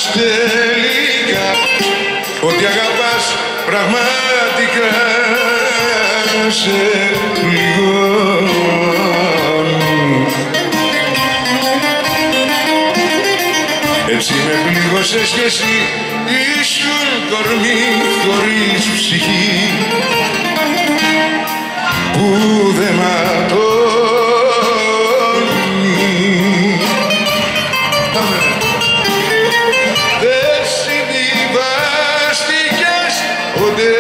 τελικά ότι αγαπάς πραγματικά σε πληγώνει. Έτσι με πλήγωσες κι εσύ, ήσουν κορμί χωρίς ψυχή που δε ματώνει. Δεν συμβιβάστηκες ποτέ,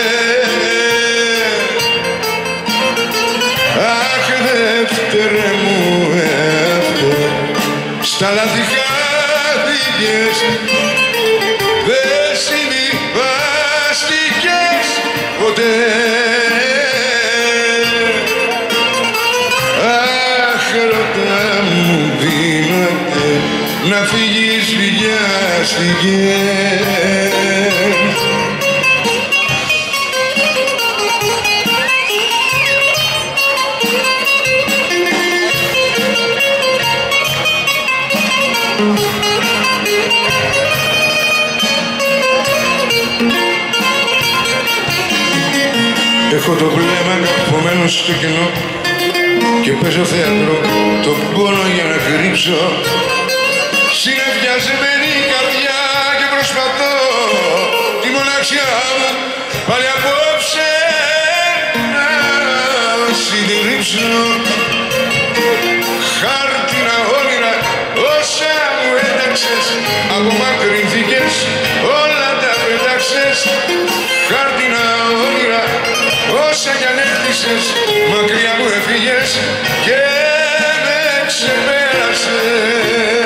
αχ δεύτερε μου έφτε, στα λάθη χάθηκες. Δεν συμβιβάστηκες ποτέ, αχ ρωτά μου δύναται να φύγεις, βιάστηκες. Έχω το βλέμμα καρφωμένο στο κοινό και παίζω θέατρο το πόνο για να κρύψω. Συνεφιαζεμένη η καρδιά και προσπαθώ τη μοναξιά μου πάλι απόψε να συντηρήψω. Χάρτινα όνειρα όσα μου έταξες, απομακρυνθήκες, όλα τα πετάξες. Χάρτινα όνειρα όσα κι αν έκτισες, μακριά μου έφυγες και με ξεπέρασες.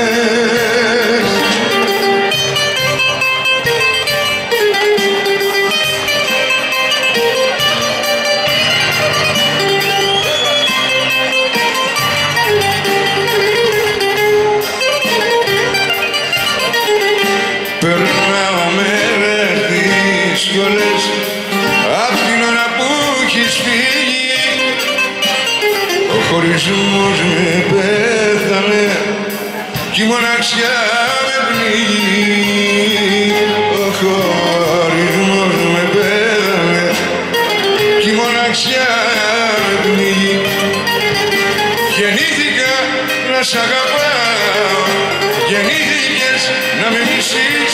Περνάω μέρες δύσκολες απ' την ώρα που έχεις φύγει. Ο χωρισμός με πέθανε κι η μοναξιά με πνίγει. Ο χωρισμός με πέθανε κι η μοναξιά με πνίγει. Γεννήθηκα να σ' αγαπάω, γεννήθηκες να με μισείς.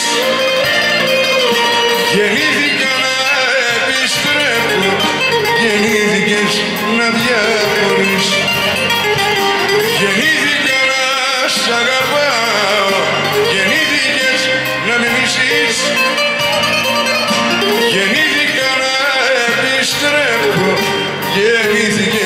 Γεννήθηκα να επιστρέφω, γεννήθηκες να διαφορείς. Γεννήθηκα να σ' αγαπάω, γεννήθηκες να με μισείς. Γεννήθηκα να επιστρέφω, γεννήθηκες